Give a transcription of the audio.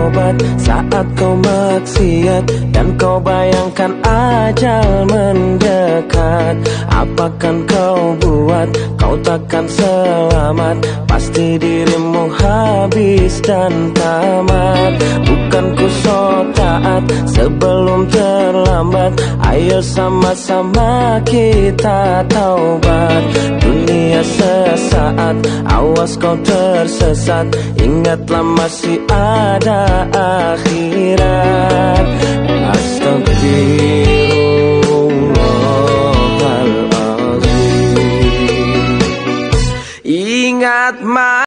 taubat saat kau maksiat dan kau bayangkan ajal mendekat. Apakan kau buat, kau takkan selamat. Pasti dirimu habis dan tamat. Bukan ku so taat sebelum terlambat. Ayo sama-sama kita taubat. Dunia sesaat, awas kau tersesat. Ingatlah masih ada akhirat. Astagfirullahaladzim. Ingat